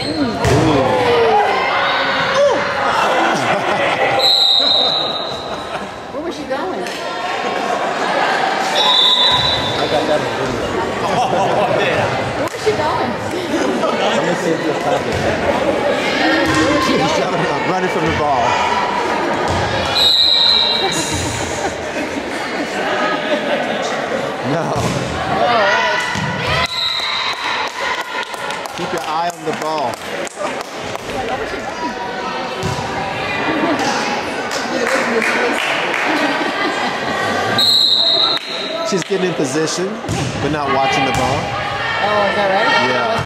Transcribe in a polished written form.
Where was she going? I got that on video. Oh, yeah. Where was she going? Let me see if this happens. Where was she He's going? jumping up, running from the ball. No. All right. Keep your eye on the ball. She's getting in position, but not watching the ball. Oh, is that right? Yeah.